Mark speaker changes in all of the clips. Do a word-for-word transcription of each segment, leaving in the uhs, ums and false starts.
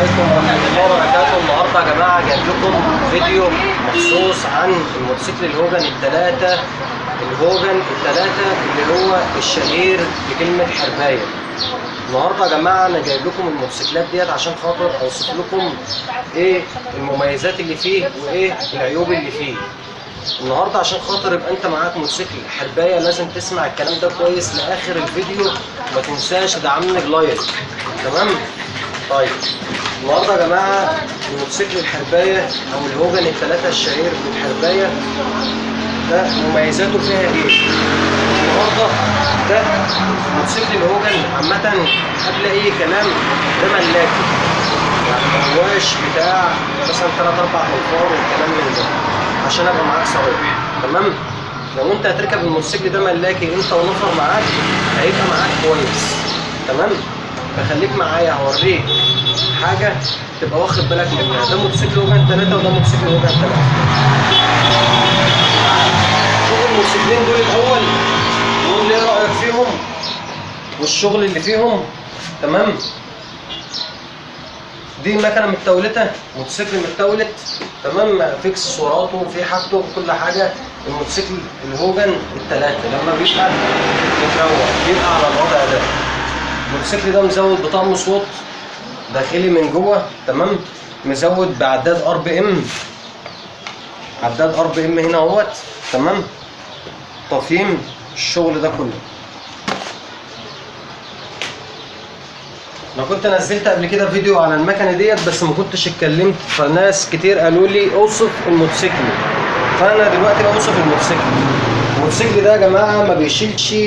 Speaker 1: عليكم ورحمة الله وبركاته. النهارده يا جماعة جايب لكم فيديو مخصوص عن الموتوسيكل الهوجن التلاتة الهوجن التلاتة اللي هو الشهير بكلمة حرباية. النهارده يا جماعة أنا جايب لكم الموتوسيكلات ديت عشان خاطر أوصف لكم إيه المميزات اللي فيه وإيه العيوب اللي فيه. النهارده عشان خاطر يبقى انت معاك موتوسيكل حربايه لازم تسمع الكلام ده كويس لاخر الفيديو، ما تنساش تدعمني بلايك. تمام؟ طيب النهارده يا جماعه الموتوسيكل الحربايه او الهوجن الثلاثه الشهير بالحربايه ده مميزاته فيها ايه؟ النهارده ده موتوسيكل الهوجن عامه قبل اي كلام ده ملاكي، يعني ما هواش بتاع مثلا ثلاث اربع انفار والكلام من ده، عشان ابقى معاك صريح. تمام؟ لو انت هتركب الموتوسيكل ده ملاكي انت ونفر معاك هيبقى معاك كويس. تمام؟ فخليك معايا هوريك حاجه تبقى واخد بالك منها. ده موتوسيكل هوجن ثلاثة وده موتوسيكل هوجن ثلاثة. شوف الموتوسيكلين دول الاول وقول لي ايه رايك فيهم والشغل اللي فيهم. تمام؟ دي مكنه متولته، موتوسيكل متولت. تمام؟ في اكسسواراته وفي حاجته وكل حاجه. الموتوسيكل الهوجن الثلاثه لما بيبقى متروق بيبقى على الوضع ده. الموتوسيكل ده مزود بطقم صوت داخلي من جوه. تمام؟ مزود بعداد ار بي ام، عداد ار بي ام هنا اهوت. تمام؟ تفهيم الشغل ده كله. انا كنت نزلت قبل كده فيديو على المكنه ديت بس ما كنتش اتكلمت، فناس كتير قالوا لي اوصف الموتوسيكل، فانا دلوقتي بوصف الموتوسيكل. الموتوسيكل ده يا جماعه ما بيشيلش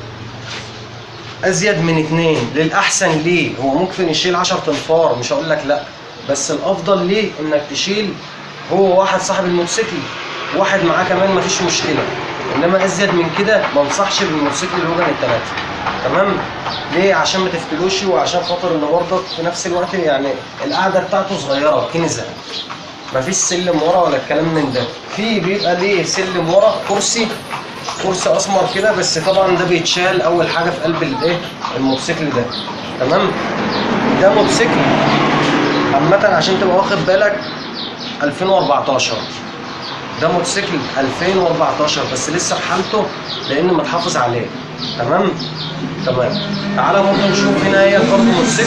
Speaker 1: ازيد من اتنين، للاحسن ليه هو ممكن يشيل عشرة انفار، مش هقول لك لا، بس الافضل ليه انك تشيل هو واحد صاحب الموتوسيكل واحد معاه كمان مفيش مشكله، انما ازيد من كده ما انصحش بالموتوسيكل الهوجن الثلاثه. تمام؟ ليه؟ عشان ما تفتلوش، وعشان خاطر ان برضك في نفس الوقت يعني القعده بتاعته صغيره كنزه، مفيش سلم ورا ولا الكلام من ده. في بيبقى ليه سلم ورا، كرسي كرسي اسمر كده، بس طبعا ده بيتشال اول حاجه في قلب الايه الموتوسيكل ده. تمام؟ ده موتوسيكل عامه عشان تبقى واخد بالك ألفين وأربعتاشر، ده موتوسيكل ألفين وأربعتاشر بس لسه في حالته لان متحافظ عليه. تمام؟ تمام. تعالى برضه نشوف هنا هي برضه موتوسيكل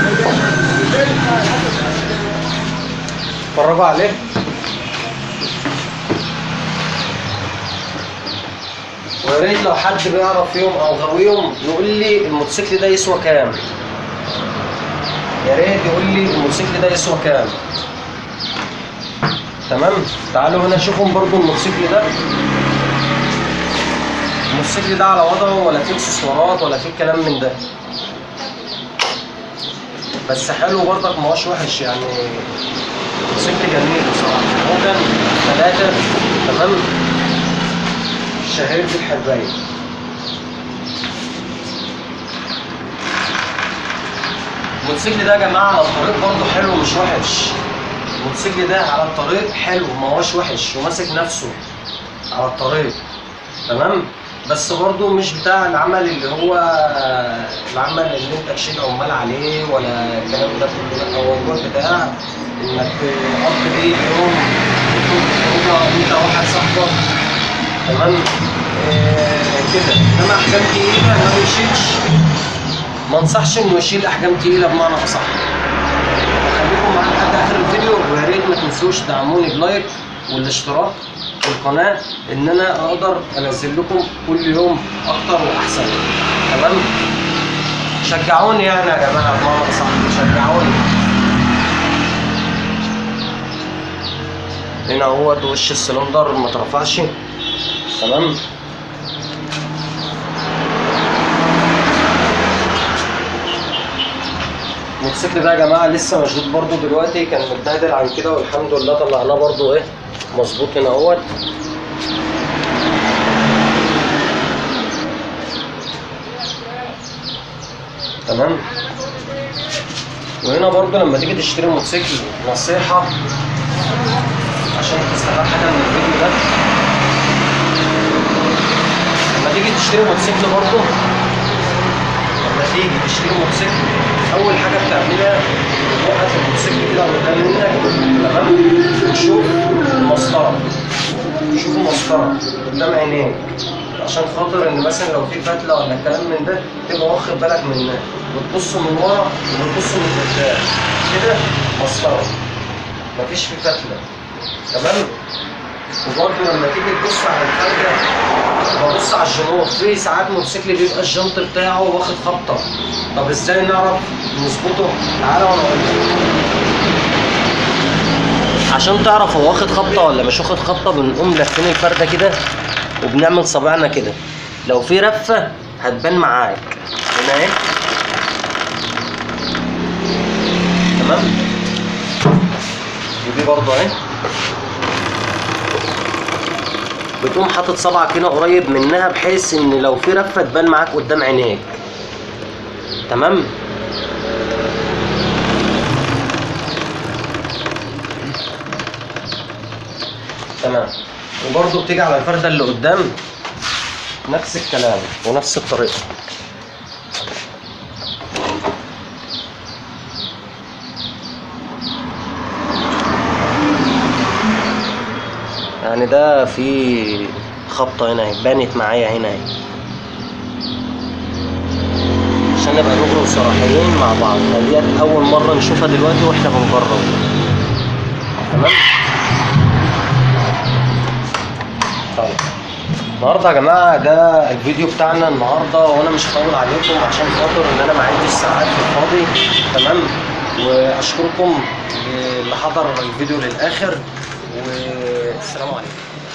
Speaker 1: اتفرجوا عليه. ويا ريت لو حد بيعرف فيهم او غاويهم يقول لي الموتوسيكل ده يسوى كام. يا ريت يقول لي الموتوسيكل ده يسوى كام. تمام؟ تعالوا هنا نشوفهم برضه الموتوسيكل ده. الموتوسيكل ده على وضعه ولا فيه اكسسوارات ولا فيه كلام من ده، بس حلو برضك ما هوش وحش، يعني موتوسيكل جميل بصراحه. هوجن ثلاثة. تمام؟ الشهير بالحربايه. الموتوسيكل ده يا جماعه على الطريق برضه حلو مش وحش. الموتوسيكل ده على الطريق حلو ما هوش وحش وماسك نفسه على الطريق. تمام؟ بس برضه مش بتاع العمل اللي هو العمل اللي انت تشيل عمال عليه ولا الكلام ده كله، لا، هو الجو بتاع انك تقضي بيه يوم تخرج انت واحد صاحبك. تمام؟ آه كده. انما احجام تقيله ما بيشيلش، ما انصحش انه يشيل احجام تقيله بمعنى اصح. خليكم معايا لحد اخر الفيديو، ويا ريت ما تنسوش تدعموني بلايك والاشتراك في القناه ان انا اقدر انزل لكم كل يوم اكتر واحسن. تمام؟ شجعوني يعني يا جماعه بمعنى اصح، شجعوني. هنا اهوت وش السلندر ما اترفعش. تمام؟ الموتوسيكل ده يا جماعه لسه مشدود برضو دلوقتي، كان متبهدل عن كده والحمد لله طلعناه برضو ايه مظبوط هنا اهوت. تمام؟ وهنا برضو لما تيجي تشتري موتوسيكل نصيحه عشان تستفاد حاجه من الفيديو ده، لما تيجي تشتري موتوسيكل برضو لما تيجي تشتري موتوسيكل اول حاجه بتعملها توقف الموتوسيكل قدام عينيك، عشان خاطر ان مثلا لو في فتله ولا كلام من ده تبقى واخد بالك منها، بتبص من ورا وبتبص من قدام كده مسطره، مفيش فيه فتله. تمام. وبرده لما تيجي تبص على الفرده ببص على الجنوط، في ساعات موتوسيكل بيبقى الجنط بتاعه واخد خبطه، طب ازاي نعرف نظبطه؟ تعالى وانا اقول لك. عشان تعرف هو واخد خبطه ولا مش واخد خبطه، بنقوم لافين الفرده كده وبنعمل صابعنا كده، لو في رفه هتبان معاك هنا اهي. تمام. ودي برضه اهي، بتقوم حاطط صبعك هنا قريب منها بحيث ان لو في رفه تبان معاك قدام عينيك. تمام. تمام. وبرضه بتيجي على الفرده اللي قدام نفس الكلام ونفس الطريقه. يعني ده في خبطه هنا اهي، بانت معايا هنا اهي، عشان نبقى نجرب صراحيين مع بعض. ديت اول مره نشوفها دلوقتي واحنا بنجرب. تمام. طيب النهارده يا جماعه ده الفيديو بتاعنا النهارده، وانا مش هطول عليكم عشان خاطر ان انا ما عنديش ساعات في الفاضي. تمام. واشكركم اللي حضر الفيديو للاخر، والسلام عليكم.